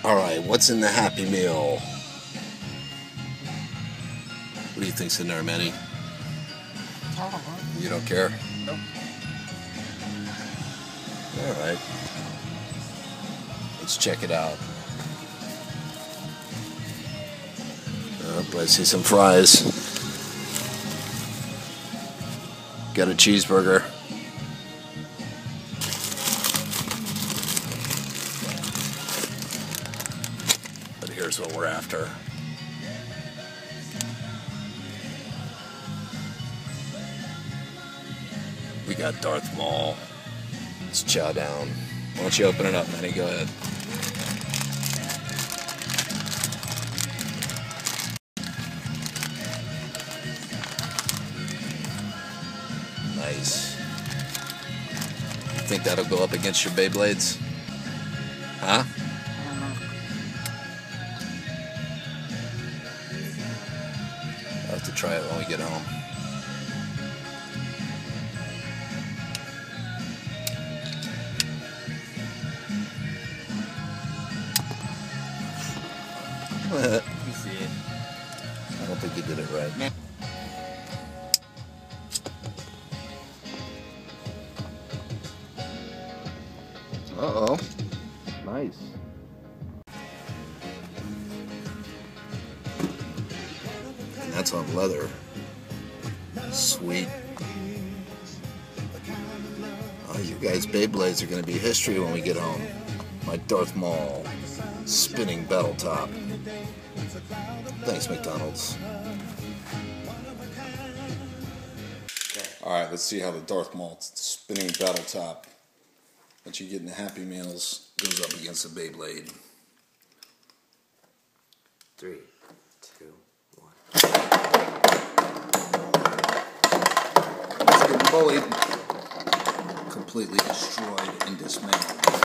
Alright, what's in the Happy Meal? What do you think's in there, Manny? You don't care? Nope. Alright. Let's check it out. I see some fries. Got a cheeseburger. But here's what we're after. We got Darth Maul. Let's chow down. Why don't you open it up, Manny? Go ahead. Nice. Think that'll go up against your Beyblades? Huh? I'll have to try it when we get home. You see it. I don't think you did it right. Uh-oh. Nice. And that's on leather. Sweet. Oh, you guys' Beyblades are going to be history when we get home. My Darth Maul spinning battle top. Thanks, McDonald's. Alright, let's see how the Darth Maul spinning battle top that you get in the Happy Meals goes up against the Beyblade. 3, 2, 1. It's getting bullied. Completely destroyed and dismantled.